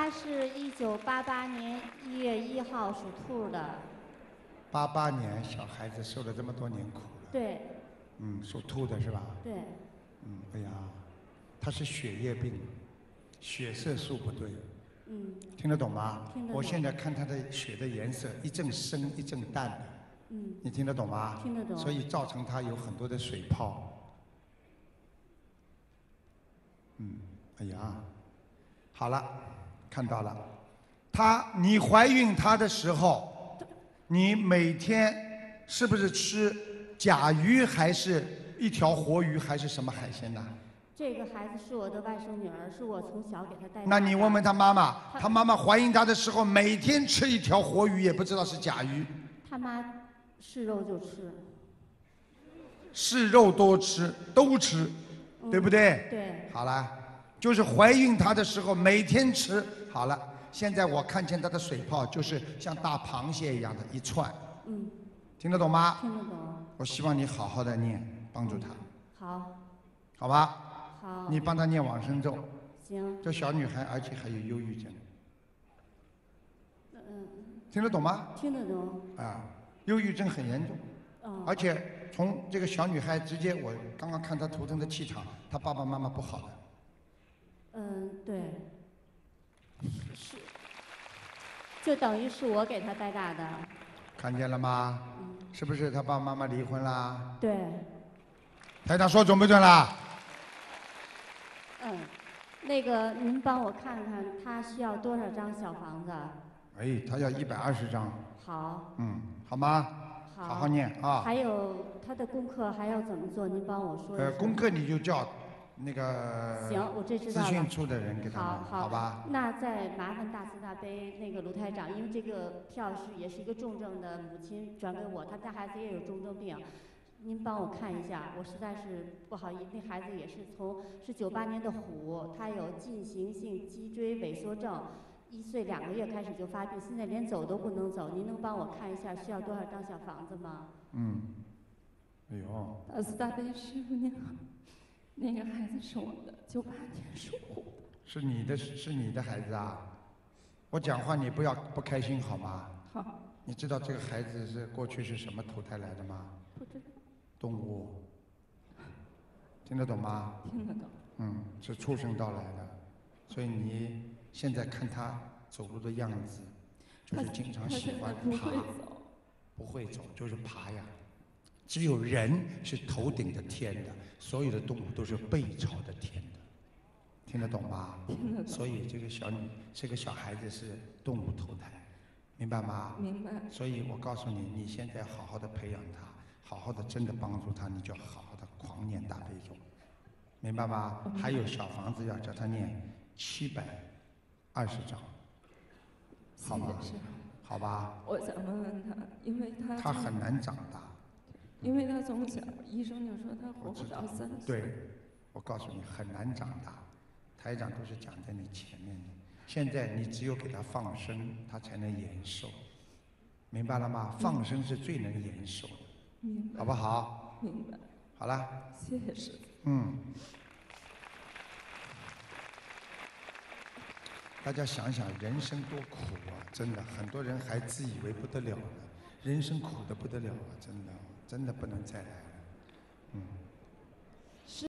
他是1988年1月1号属兔的。 88年小孩子受了这么多年苦了。 对。 属兔的是吧？ 对。 哎呀，他是血液病，血色素不对。听得懂吗？ 听得懂。 我现在看他的血的颜色，一阵深一阵淡的。你听得懂吗？ 听得懂。 所以造成他有很多的水泡。哎呀，好了，看到了。你怀孕他的时候，你每天是不是吃甲鱼还是一条活鱼还是什么海鲜呢？ 这个孩子是我的外甥女儿，是我从小给她带大的。 那你问问他妈妈，他妈妈怀孕他的时候每天吃一条活鱼，也不知道是甲鱼。 他妈是肉就吃。 是肉多吃，都吃，对不对？ 对。 好了，就是怀孕她的时候每天吃。好了，现在我看见她的水泡就是像大螃蟹一样的一串。听得懂吗？ 听得懂。 我希望你好好的念，帮助她。 好。 好吧？ 好。 你帮她念往生咒。 行。 这小女孩而且还有忧郁症。听得懂吗？ 听得懂。 忧郁症很严重。而且从这个小女孩直接，我刚刚看她图腾的气场，她爸爸妈妈不好的。 对。是。就等于是我给她带大的。 看见了吗？是不是他爸爸妈妈离婚啦？ 对。 台长说准不准啦？ 那个您帮我看看，他需要多少张小房子？ 他要120张。 好。 好吗？ 好好念啊。 还有他的功课还要怎么做？您帮我说一说。 功课你就叫那个行，我这知道了。 资讯处的人给他们， 好吧？ 那再麻烦大慈大悲那个卢台长，因为这个票也是一个重症的母亲转给我，他家孩子也有重症病，您帮我看一下，我实在是不好意思，那孩子也是98年的虎，他有进行性脊椎萎缩症。1岁2个月开始就发病，现在连走都不能走。您能帮我看一下需要多少张小房子吗？ 哎呦。 大慈大悲师傅您好，那个孩子是我的，98年属虎的。 是你的孩子啊？我讲话你不要不开心好吗？ 好。 你知道这个孩子是过去是什么投胎来的吗？ 不知道。 动物。听得懂吗？ 听得懂。 是畜生道来的，所以你现在看他走路的样子，就是经常喜欢爬。不会走就是爬呀。只有人是头顶着天的，所有的动物都是背朝着天的。听得懂吗？ 听得懂。 所以这个小孩子是动物投胎，明白吗？ 明白。 所以我告诉你，你现在好好的培养他，好好的真的帮助他，你就好好的狂念大悲咒，明白吗？还有小房子要叫他念720章，好吗？好吧。 我想问问他，因为他很难长大。 因为他从小医生就说他活不到30岁。 对，我告诉你很难长大，台长都是讲在你前面的。现在你只有给他放生，他才能延寿，明白了吗？放生是最能延寿的， 明白。 好不好？ 明白。 好了。 谢谢师傅。 大家想想，人生多苦啊！真的，很多人还自以为不得了了，人生苦得不得了啊！真的不能再来了。